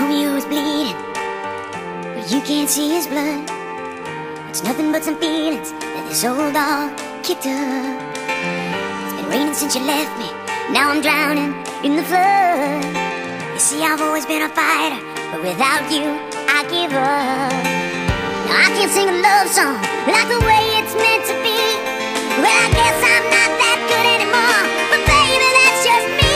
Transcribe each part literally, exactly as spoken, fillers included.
Romeo is bleeding, but you can't see his blood. It's nothing but some feelings that this old dog kicked up. It's been raining since you left me, now I'm drowning in the flood. You see, I've always been a fighter, but without you, I give up. Now I can't sing a love song like the way it's meant to be. Well, I guess I'm not that good anymore, but baby, that's just me.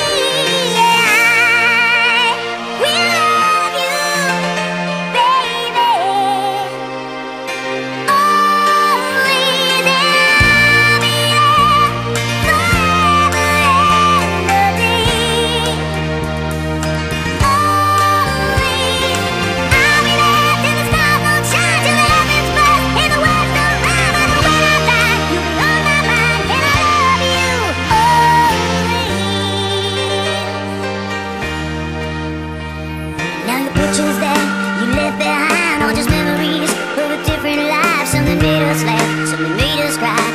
Pictures that you left behind, all just memories of a different life. Something made us laugh, something made us cry.